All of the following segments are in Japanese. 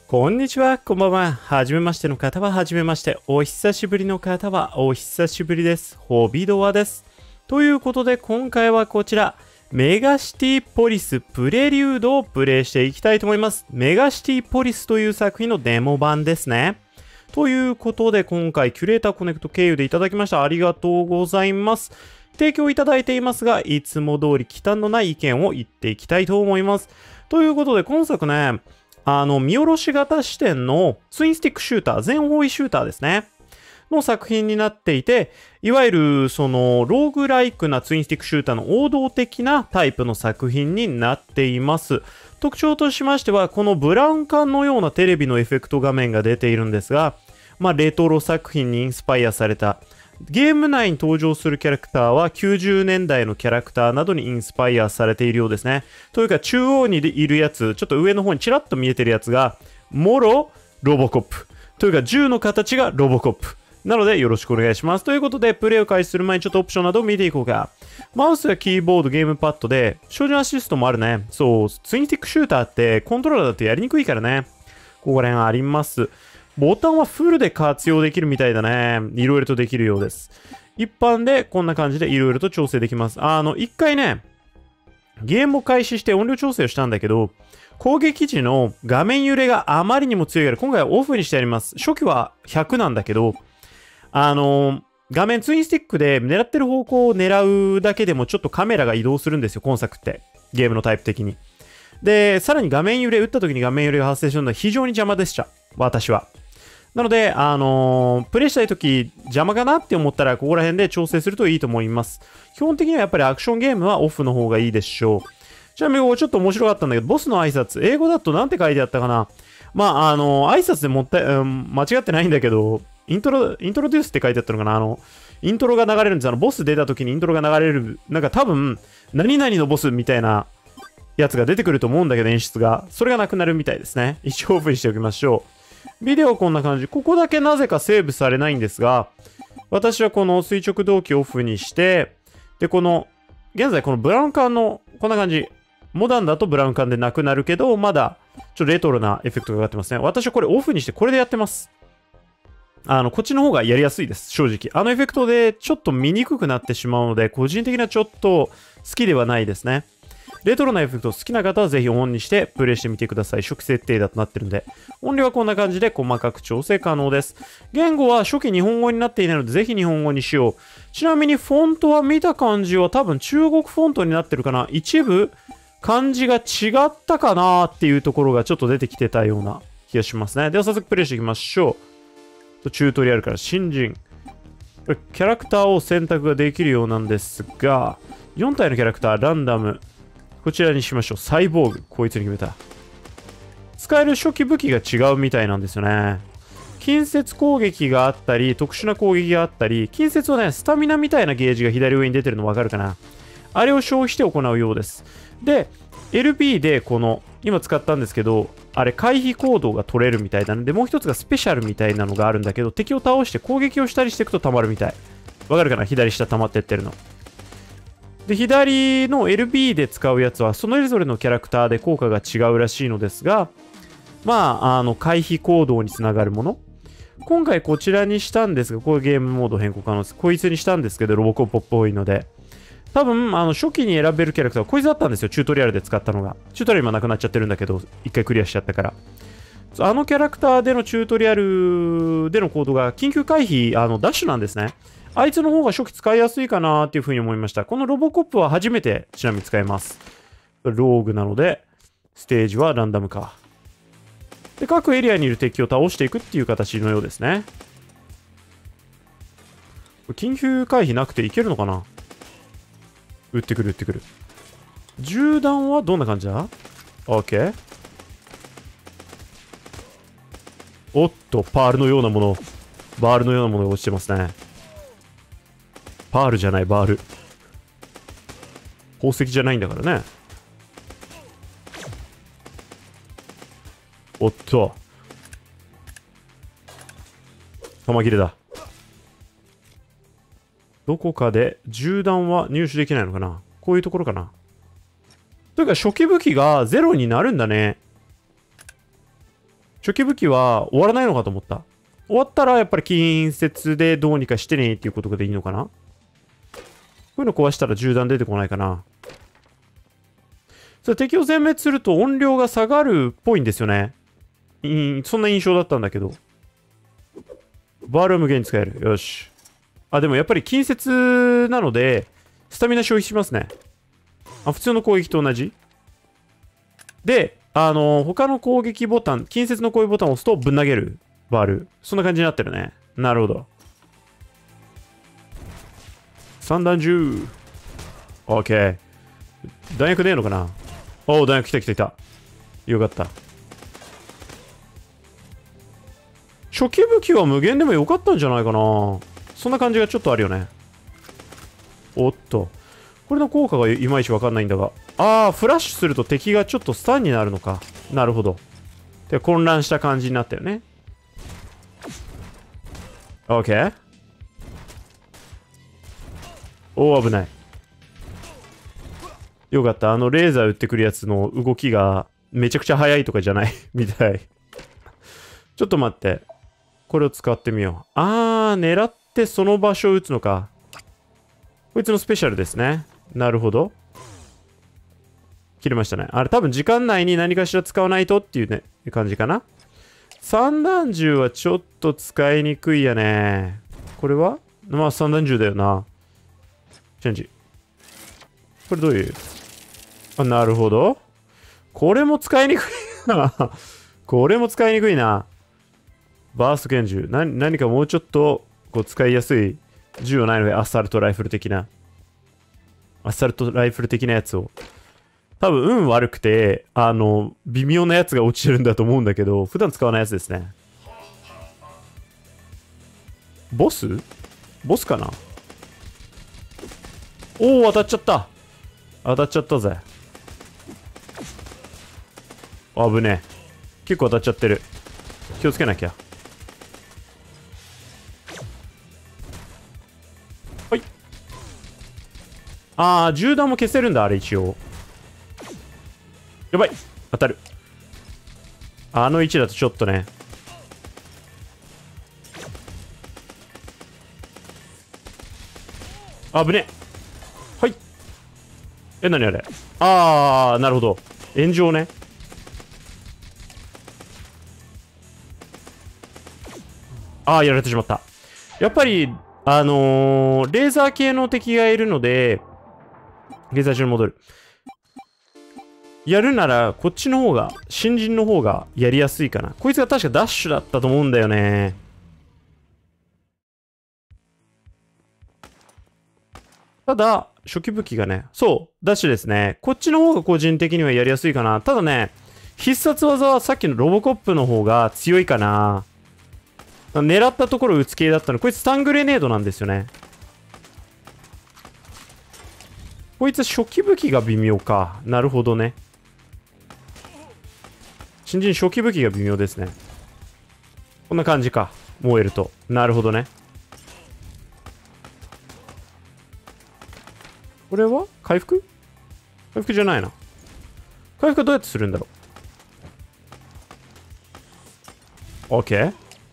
こんにちは、こんばんは。はじめましての方ははじめまして。お久しぶりの方はお久しぶりです。ホビドアです。ということで今回はこちら、メガシティポリスプレリュードをプレイしていきたいと思います。メガシティポリスという作品のデモ版ですね。ということで今回キュレーターコネクト経由でいただきました。ありがとうございます。提供いただいていますが、いつも通り忌憚のない意見を言っていきたいと思います。ということで今作ね、見下ろし型視点のツインスティックシューター、全方位シューターですね。の作品になっていて、いわゆるそのローグライクなツインスティックシューターの王道的なタイプの作品になっています。特徴としましては、このブラウン管のようなテレビのエフェクト画面が出ているんですが、レトロ作品にインスパイアされた、ゲーム内に登場するキャラクターは90年代のキャラクターなどにインスパイアされているようですね。というか中央にいるやつ、ちょっと上の方にちらっと見えてるやつが、もろロボコップ。というか銃の形がロボコップ。なのでよろしくお願いします。ということで、プレイを開始する前にちょっとオプションなどを見ていこうか。マウスやキーボード、ゲームパッドで、照準アシストもあるね。そう、ツインスティックシューターってコントローラーだとやりにくいからね。ここら辺あります。ボタンはフルで活用できるみたいだね。いろいろとできるようです。一般でこんな感じでいろいろと調整できます。一回ね、ゲームを開始して音量調整をしたんだけど、攻撃時の画面揺れがあまりにも強いから、今回はオフにしてあります。初期は100なんだけど、画面ツインスティックで狙ってる方向を狙うだけでもちょっとカメラが移動するんですよ、今作って。ゲームのタイプ的に。で、さらに画面揺れ、打った時に画面揺れが発生するのは非常に邪魔でした。私は。なので、プレイしたいとき邪魔かなって思ったら、ここら辺で調整するといいと思います。基本的にはやっぱりアクションゲームはオフの方がいいでしょう。ちなみにここちょっと面白かったんだけど、ボスの挨拶、英語だとなんて書いてあったかな。挨拶で間違ってないんだけど、イントロデュースって書いてあったのかな。イントロが流れるんです。ボス出た時にイントロが流れる、なんか多分、何々のボスみたいなやつが出てくると思うんだけど、演出が。それがなくなるみたいですね。一応オフにしておきましょう。ビデオはこんな感じ。ここだけなぜかセーブされないんですが、私はこの垂直同期オフにして、で、現在このブラウン管の、こんな感じ。モダンだとブラウン管でなくなるけど、まだ、ちょっとレトロなエフェクトがかかってますね。私はこれオフにしてこれでやってます。こっちの方がやりやすいです。正直。エフェクトでちょっと見にくくなってしまうので、個人的にはちょっと好きではないですね。レトロなエフェクト好きな方はぜひオンにしてプレイしてみてください。初期設定だとなってるんで。音量はこんな感じで細かく調整可能です。言語は初期日本語になっていないのでぜひ日本語にしよう。ちなみにフォントは見た感じは多分中国フォントになってるかな。一部漢字が違ったかなっていうところがちょっと出てきてたような気がしますね。では早速プレイしていきましょう。チュートリアルから新人。キャラクターを選択ができるようなんですが、4体のキャラクターランダム。こちらにしましょう。サイボーグ。こいつに決めた。使える初期武器が違うみたいなんですよね。近接攻撃があったり、特殊な攻撃があったり、近接はね、スタミナみたいなゲージが左上に出てるの分かるかな。あれを消費して行うようです。で、LB で今使ったんですけど、あれ回避行動が取れるみたいなので、もう一つがスペシャルみたいなのがあるんだけど、敵を倒して攻撃をしたりしていくと溜まるみたい。わかるかな？左下溜まってってるの。で、左の LB で使うやつは、それぞれのキャラクターで効果が違うらしいのですが、回避行動につながるもの。今回こちらにしたんですが、これゲームモード変更可能です。こいつにしたんですけど、ロボコップっぽいので。多分、初期に選べるキャラクターはこいつだったんですよ。チュートリアルで使ったのが。チュートリアル今なくなっちゃってるんだけど、一回クリアしちゃったから。キャラクターでのチュートリアルでのコードが緊急回避、ダッシュなんですね。あいつの方が初期使いやすいかなっていう風に思いました。このロボコップは初めてちなみに使えます。ローグなので、ステージはランダム化。で、各エリアにいる敵を倒していくっていう形のようですね。緊急回避なくていけるのかな？撃ってくる撃ってくる。銃弾はどんな感じだ？ OK。おっと、パールのようなもの。バールのようなものが落ちてますね。パールじゃない、バール。宝石じゃないんだからね。おっと。弾切れだ。どこかで銃弾は入手できないのかな？こういうところかな。というか初期武器がゼロになるんだね。 初期武器は終わらないのかと思った。終わったらやっぱり近接でどうにかしてねっていうことでいいのかな。こういうの壊したら銃弾出てこないかな。それ敵を全滅すると音量が下がるっぽいんですよね。そんな印象だったんだけど。バールは無限に使える。よし。あ、でもやっぱり近接なので、スタミナ消費しますね。あ、普通の攻撃と同じ。で、他の攻撃ボタン、近接の攻撃ボタンを押すとぶん投げる。バール。そんな感じになってるね。なるほど。散弾銃。オッケー。弾薬ねえのかな。おお、弾薬来た来た来た。よかった。初期武器は無限でもよかったんじゃないかな。そんな感じがちょっとあるよね。おっと。これの効果がいまいちわかんないんだが。ああ、フラッシュすると敵がちょっとスタンになるのか。なるほど。で、混乱した感じになったよね。オッケー。おお、危ない。よかった。レーザー撃ってくるやつの動きがめちゃくちゃ速いとかじゃないみたい。ちょっと待って。これを使ってみよう。狙ってその場所を撃つのか。こいつのスペシャルですね。なるほど。切れましたね。あれ多分時間内に何かしら使わないとっていうね、感じかな。散弾銃はちょっと使いにくいやね。これはまあ散弾銃だよな。チェンジ。これどういうなるほど。これも使いにくいな。これも使いにくいな。バースト拳銃。何かもうちょっとこう使いやすい銃はないので、アサルトライフル的な。アサルトライフル的なやつを。多分運悪くて、微妙なやつが落ちてるんだと思うんだけど、普段使わないやつですね。ボスかな。おお、当たっちゃった。当たっちゃったぜ。危ねえ。結構当たっちゃってる。気をつけなきゃ。はい。銃弾も消せるんだ、あれ一応。やばい。当たる。あの位置だとちょっとね。危ねえ。はい。何あれ。なるほど。炎上ね。やられてしまった。やっぱり、レーザー系の敵がいるので、レーザー中に戻る。やるなら、こっちの方が、新人の方がやりやすいかな。こいつが確かダッシュだったと思うんだよね。ただ、初期武器がね、そう、ダッシュですね。こっちの方が個人的にはやりやすいかな。ただね、必殺技はさっきのロボコップの方が強いかな。狙ったところを撃つ系だったの。こいつスタングレネードなんですよね。こいつ初期武器が微妙か。なるほどね。新人初期武器が微妙ですね。こんな感じか。燃えると。なるほどね。これは回復回復じゃないな。回復はどうやってするんだろう。OK。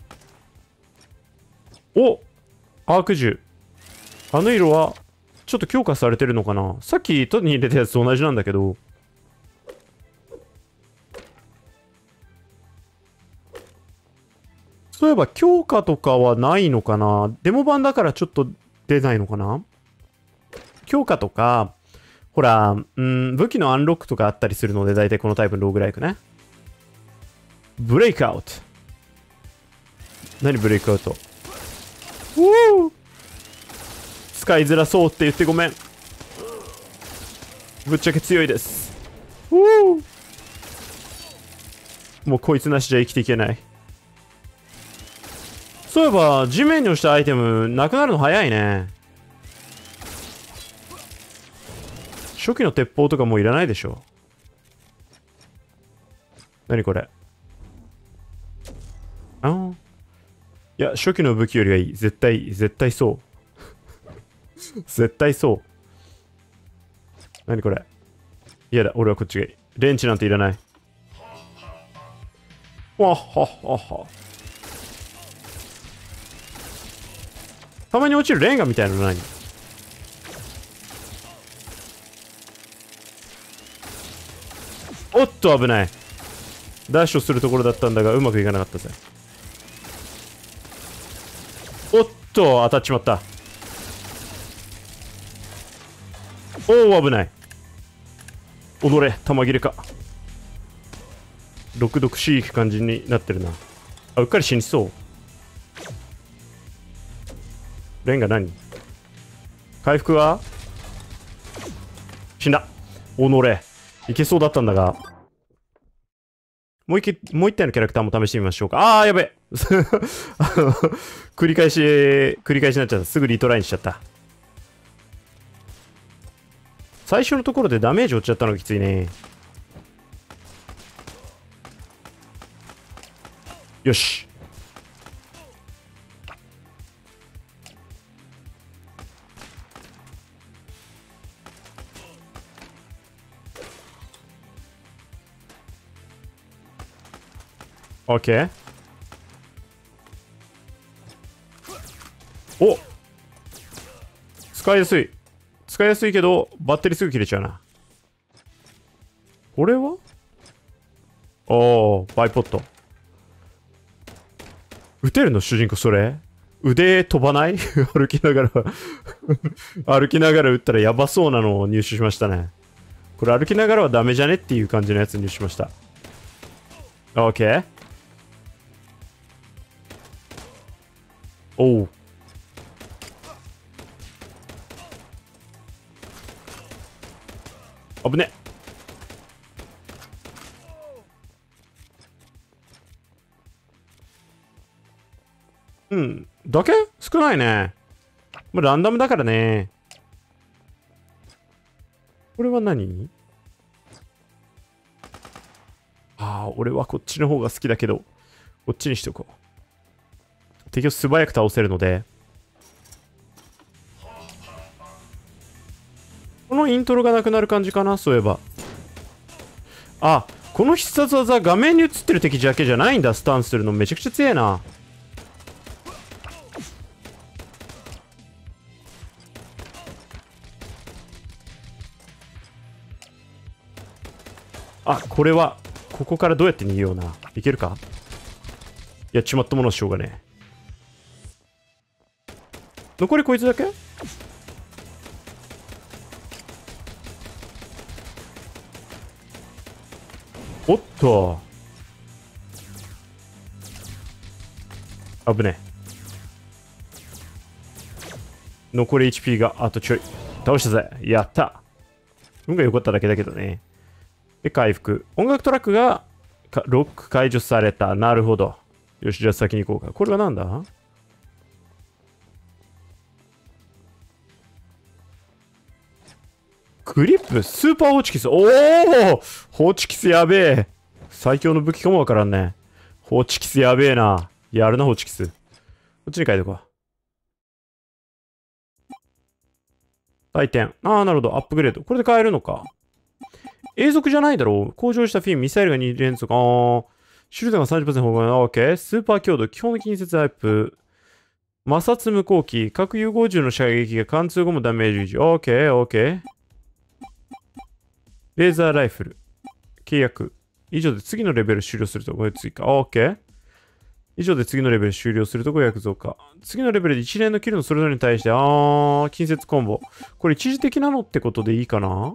おアーク銃。あの色は、ちょっと強化されてるのかな。さっき手に入れたやつと同じなんだけど。そういえば強化とかはないのかな。デモ版だからちょっと出ないのかな。強化とか、ほら、武器のアンロックとかあったりするので、大体このタイプのローグライクね。ブレイクアウト。何ブレイクアウト。使いづらそうって言ってごめん。ぶっちゃけ強いです。もうこいつなしじゃ生きていけない。そういえば、地面に落ちたアイテム、なくなるの早いね。初期の鉄砲とかもういらないでしょ。何これ。いや、初期の武器よりはいい。絶対そう。絶対そう。何これ。いやだ、俺はこっちがいい。レンチなんていらない。 わっはっはっは。たまに落ちるレンガみたいなの何？おっと危ない。ダッシュするところだったんだがうまくいかなかったぜ。おっと当たっちまった。おお危ない。踊れ玉切れか。毒々しい感じになってるな。あ、うっかり死にそう。レンガ何？回復は死んだ。おのれいけそうだったんだが、もう一体のキャラクターも試してみましょうか。あーやべ繰り返しになっちゃった。すぐリトライにしちゃった。最初のところでダメージ落ちちゃったのがきついね。よし。オッケー。お、使いやすい。使いやすいけどバッテリーすぐ切れちゃうな。これはおー、バイポット。撃てるの主人公それ？腕飛ばない歩きながら歩きながら撃ったらやばそうなのを入手しましたね。これ歩きながらはダメじゃねっていう感じのやつ入手しました。オッケー。おう。危ね。うん。だけ少ないね。まあ、ランダムだからね。これは何？ああ、俺はこっちの方が好きだけど、こっちにしとこう。敵を素早く倒せるので。このイントロがなくなる感じかな、そういえば。あ、この必殺技、画面に映ってる敵だけじゃないんだ。スタンするのめちゃくちゃ強えな。あ、これは、ここからどうやって逃げような。いけるか？やっちまったものはしょうがねえ。残りこいつだけ？おっと。危ねえ。残り HP があとちょい。倒したぜ。やった。運が良かっただけだけどね。で、回復。音楽トラックがロック解除された。なるほど。よし、じゃあ先に行こうか。これはなんだ？グリップスーパーホチキス。おおホチキスやべえ。最強の武器かもわからんね。ホチキスやべえな。やるな、ホチキス。こっちに書いておこう。回転。ああ、なるほど。アップグレード。これで変えるのか。永続じゃないだろう。向上したフィン、ミサイルが2連続。シュルダーが 30% 保護。オッケー。スーパー強度、基本的近接タイプ。摩擦無効機、核融合銃の射撃が貫通後もダメージ維持。オッケー、オッケー。レーザーライフル。契約。以上で次のレベル終了するとこれ追加。オッケー。以上で次のレベル終了するとこ約増加。次のレベルで一連のキルのそれぞれに対して、近接コンボ。これ一時的なのってことでいいかな？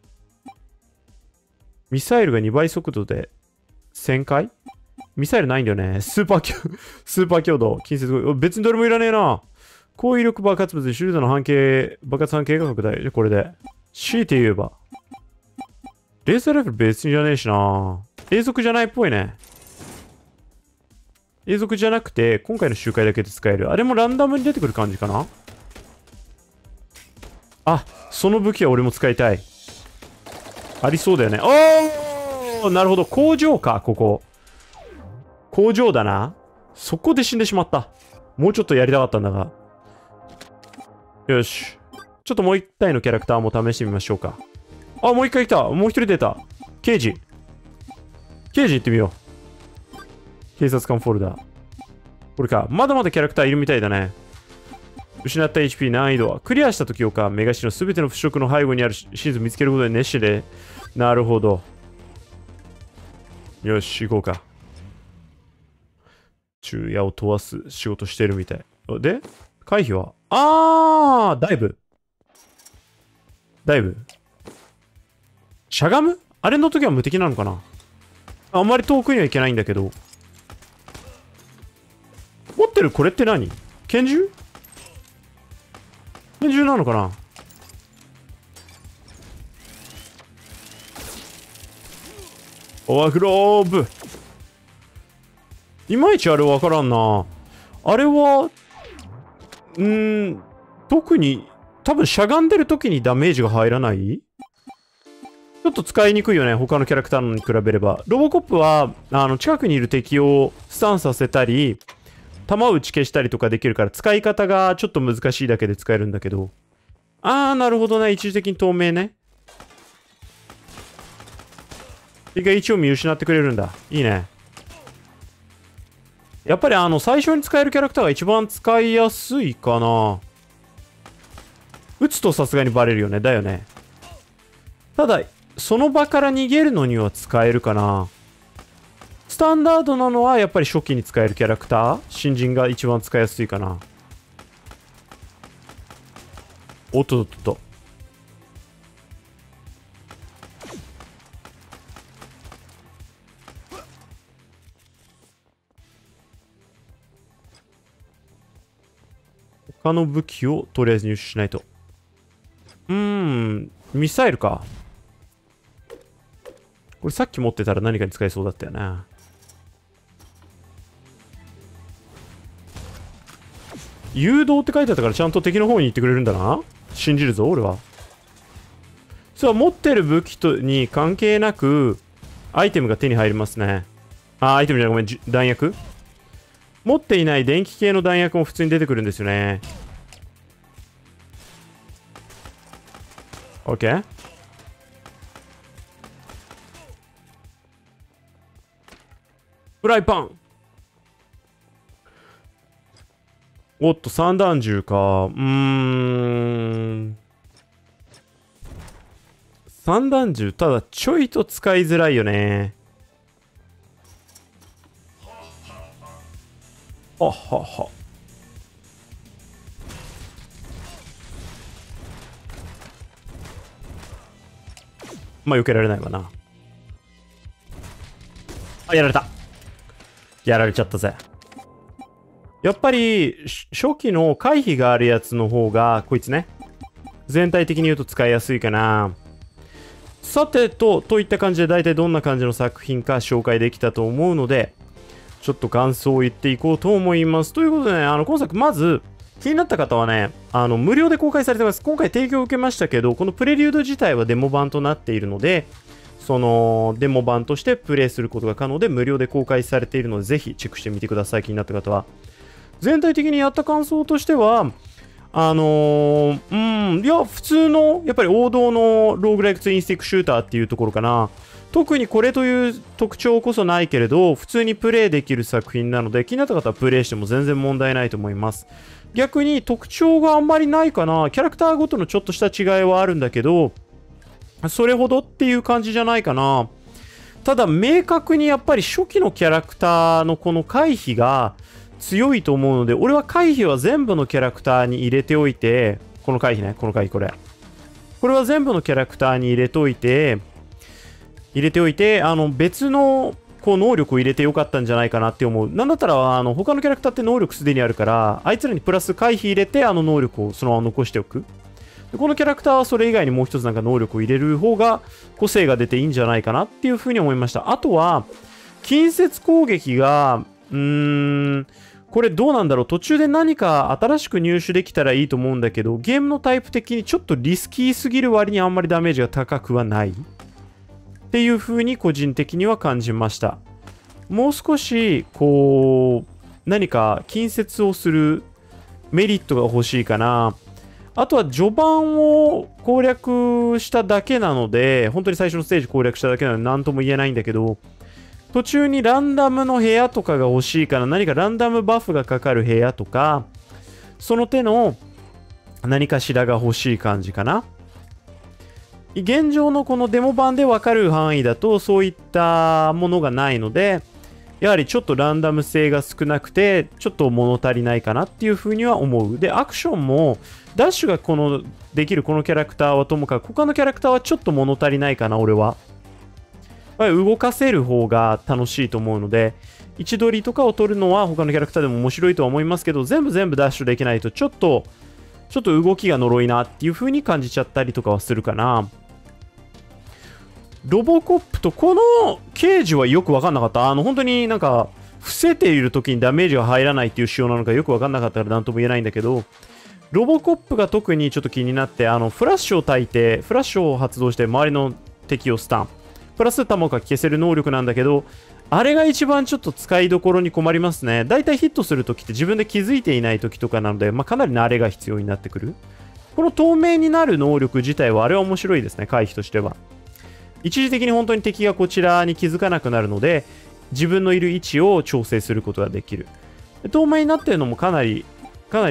ミサイルが2倍速度で1000回？ミサイルないんだよね。スーパー強度。近接、別にどれもいらねえな。高威力爆発物でシュルードの爆発半径が拡大。これで。強いて言えば。レーザーライフル別にじゃねえしな。永続じゃないっぽいね。永続じゃなくて、今回の周回だけで使える。あれもランダムに出てくる感じかな？あ、その武器は俺も使いたい。ありそうだよね。おー！なるほど。工場か、ここ。工場だな。そこで死んでしまった。もうちょっとやりたかったんだが。よし。ちょっともう一体のキャラクターも試してみましょうか。あ、もう一回来た。もう一人出た。刑事。刑事行ってみよう。 警察官フォルダ。これか。まだまだキャラクターいるみたいだね。失った HP 難易度は。クリアした時か、メガシのすべての腐食の背後にあるシーズン見つけることで熱心で。なるほど。よし、行こうか。昼夜を問わす仕事してるみたい。で、回避はダイブ。しゃがむあれの時は無敵なのかな。あんまり遠くには行けないんだけど。持ってるこれって何？拳銃なのかな。オアグローブ。いまいちあれわからんな。あれは、特に、多分しゃがんでる時にダメージが入らない？ちょっと使いにくいよね。他のキャラクターのに比べれば。ロボコップは、近くにいる敵をスタンさせたり、弾を打ち消したりとかできるから、使い方がちょっと難しいだけで使えるんだけど。なるほどね。一時的に透明ね。敵が位置を見失ってくれるんだ。いいね。やっぱり最初に使えるキャラクターが一番使いやすいかな。撃つとさすがにバレるよね。だよね。ただ、その場から逃げるのには使えるかな。スタンダードなのはやっぱり初期に使えるキャラクター。新人が一番使いやすいかな。おっとっとっと。他の武器をとりあえず入手しないと。ミサイルか。これさっき持ってたら何かに使えそうだったよな。誘導って書いてあったからちゃんと敵の方に行ってくれるんだな。信じるぞ、俺は。そう、持ってる武器に関係なく、アイテムが手に入りますね。アイテムじゃない、ごめん、弾薬。持っていない電気系の弾薬も普通に出てくるんですよね。OK？ フライパン。おっと、散弾銃か。散弾銃、ただちょいと使いづらいよね。はっはっは。まあ、避けられないわな。やられた。やられちゃったぜ。やっぱり、初期の回避があるやつの方が、こいつね。全体的に言うと使いやすいかな。さてといった感じで大体どんな感じの作品か紹介できたと思うので、ちょっと感想を言っていこうと思います。ということでね、今作まず、気になった方はね、無料で公開されてます。今回提供を受けましたけど、このプレリュード自体はデモ版となっているので、そのデモ版としてプレイすることが可能で、無料で公開されているので、ぜひチェックしてみてください。気になった方は。全体的にやった感想としては、いや、普通の、やっぱり王道のローグライクツインスティックシューターっていうところかな。特にこれという特徴こそないけれど、普通にプレイできる作品なので、気になった方はプレイしても全然問題ないと思います。逆に特徴があんまりないかな。キャラクターごとのちょっとした違いはあるんだけど、それほどっていう感じじゃないかな。ただ、明確にやっぱり初期のキャラクターのこの回避が強いと思うので、俺は回避は全部のキャラクターに入れておいて、この回避ね、この回避これ。これは全部のキャラクターに入れておいて、別のこう能力を入れてよかったんじゃないかなって思う。なんだったら、他のキャラクターって能力すでにあるから、あいつらにプラス回避入れて、能力をそのまま残しておく。でこのキャラクターはそれ以外にもう一つなんか能力を入れる方が個性が出ていいんじゃないかなっていうふうに思いました。あとは、近接攻撃が、これどうなんだろう。途中で何か新しく入手できたらいいと思うんだけど、ゲームのタイプ的にちょっとリスキーすぎる割にあんまりダメージが高くはない。っていう風に個人的には感じました。もう少し、こう、何か近接をするメリットが欲しいかな。あとは序盤を攻略しただけなので、本当に最初のステージ攻略しただけなので何とも言えないんだけど、 途中にランダムの部屋とかが欲しいから、何かランダムバフがかかる部屋とか、その手の何かしらが欲しい感じかな。現状のこのデモ版で分かる範囲だとそういったものがないので、やはりちょっとランダム性が少なくてちょっと物足りないかなっていうふうには思う。でアクションもダッシュができるこのキャラクターはともかく他のキャラクターはちょっと物足りないかな。俺はやっぱり動かせる方が楽しいと思うので、位置取りとかを取るのは他のキャラクターでも面白いとは思いますけど、全部ダッシュできないとちょっと動きが呪いなっていう風に感じちゃったりとかはするかな。ロボコップとこのケージはよく分かんなかった。本当になんか伏せている時にダメージが入らないっていう仕様なのかよく分かんなかったから何とも言えないんだけど、ロボコップが特にちょっと気になって、フラッシュを焚いてフラッシュを発動して周りの敵をスタンプラス弾が消せる能力なんだけど、あれが一番ちょっと使いどころに困りますね。だいたいヒットするときって自分で気づいていないときとかなので、かなり慣れが必要になってくる。この透明になる能力自体はあれは面白いですね、回避としては。一時的に本当に敵がこちらに気づかなくなるので、自分のいる位置を調整することができる。透明になっているのもかなりか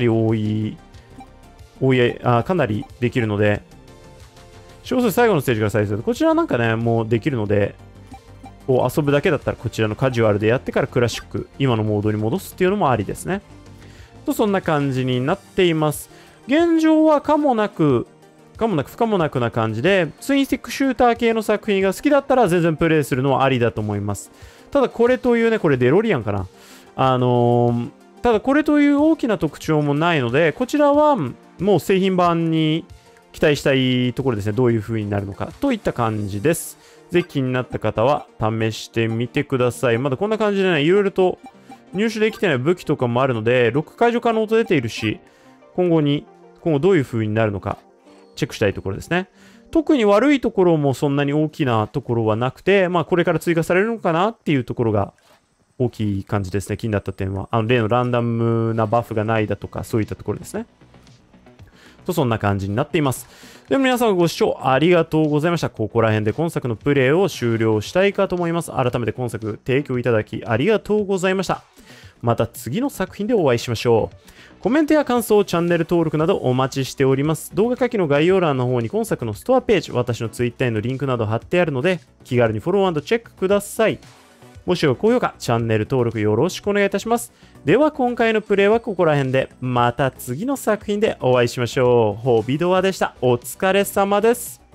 なりできるので、少数最後のステージから再生する。こちらなんかね、もうできるので、こう遊ぶだけだったらこちらのカジュアルでやってからクラシック、今のモードに戻すっていうのもありですね。そんな感じになっています。現状は可もなく不可もなくな感じで、ツインスティックシューター系の作品が好きだったら全然プレイするのはありだと思います。ただこれというね、これデロリアンかな。ただこれという大きな特徴もないので、こちらはもう製品版に期待したいところですね。どういう風になるのかといった感じです。ぜひ気になった方は試してみてください。まだこんな感じでね、いろいろと入手できてない武器とかもあるので、ロック解除可能と出ているし、今後どういう風になるのかチェックしたいところですね。特に悪いところもそんなに大きなところはなくて、これから追加されるのかなっていうところが大きい感じですね。気になった点は。例のランダムなバフがないだとか、そういったところですね。そんな感じになっています。では皆さんご視聴ありがとうございました。ここら辺で今作のプレイを終了したいかと思います。改めて今作提供いただきありがとうございました。また次の作品でお会いしましょう。コメントや感想、チャンネル登録などお待ちしております。動画下記の概要欄の方に今作のストアページ、私の Twitter へのリンクなど貼ってあるので、気軽にフォロー&チェックください。もしご高評価、チャンネル登録よろしくお願いいたします。では今回のプレイはここら辺で、また次の作品でお会いしましょう。ホビドアでした。お疲れ様です。